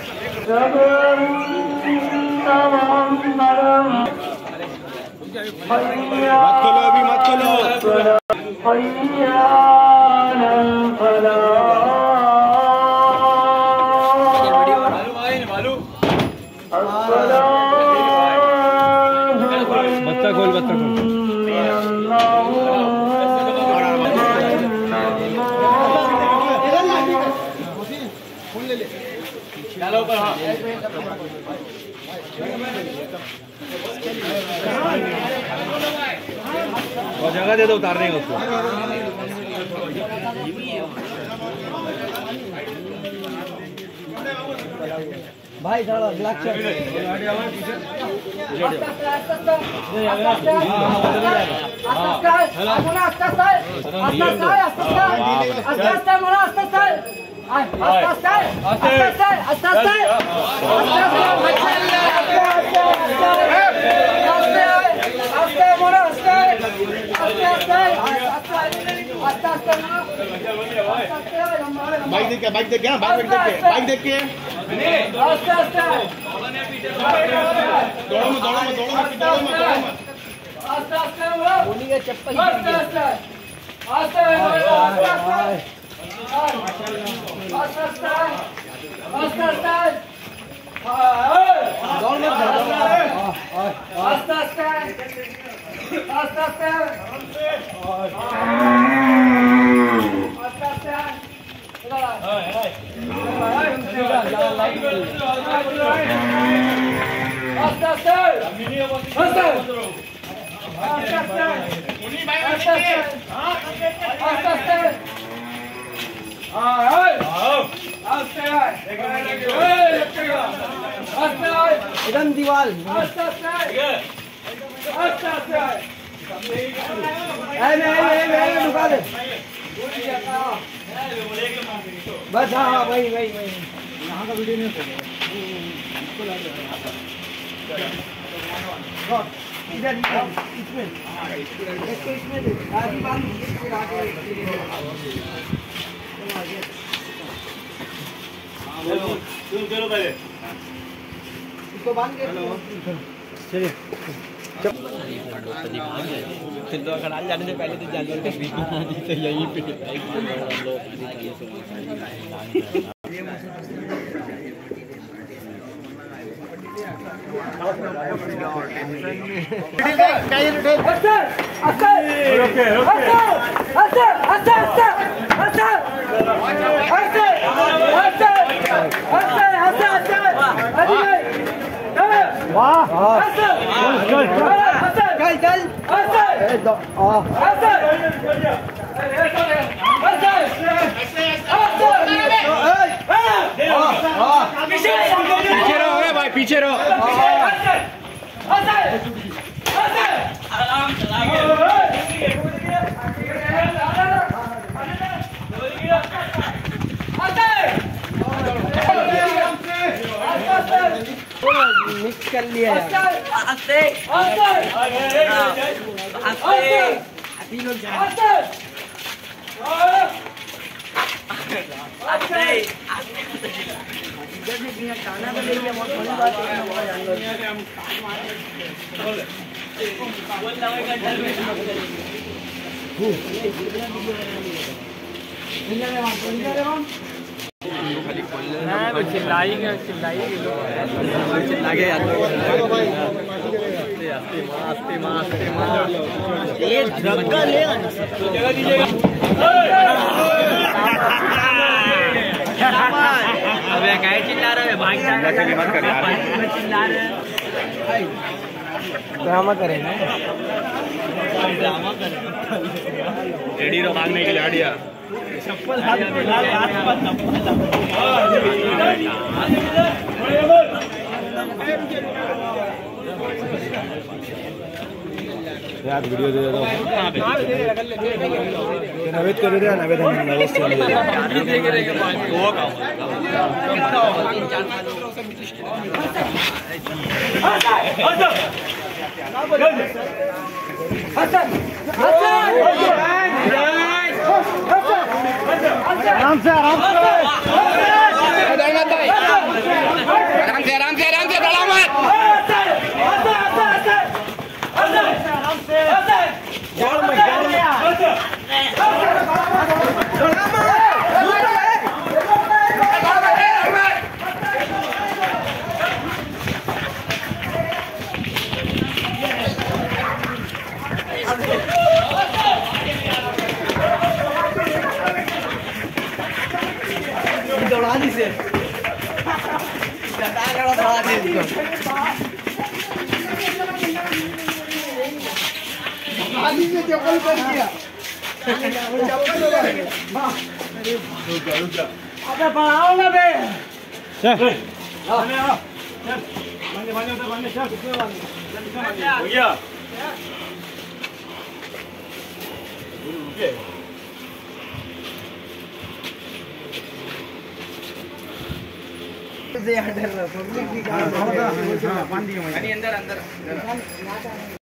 मत खोलो अभी, मत खोलो। बच्चा खोल, बच्चा खोल। चलो ऊपर। हाँ और जगह दे दो उतारने का उसको। भाई थोड़ा ब्लैक शर्ट बाइक देख के, बाइक देख के, बाइक देख के, बाइक देख के। दौड़ो मत, दौड़ो मत, दौड़ो मत, दौड़ो मत, दौड़ो मत। चप्पल एकदम दीवार रुका दे बस। हाँ वही वही वही यहाँ का वीडियो नहीं इधर इसमें आगे बांध चलो पहले इसको बांध के चलिए। तो खड़ा जाने से पहले तो जानवर का बीच में तो यहीं पे पीछे रहो भाई, पीछे रहो। मिक्स कर लिया चिल्लाई ये धक्का लेगा जगह दीजिएगा। अबे क्या चिल्ला रहे हैं भाई, मत कर यार, चिल्ला रहे हैं। ड्रामा करें ना, ड्रामा करें। रेडी रहो भागने के लिए। आडिया चप्पल हाथ में डाल, हाथ पर चप्पल यार वीडियो दे दो। नवेद कर दे, नवेद हम नवेद से आराम से पब्लिक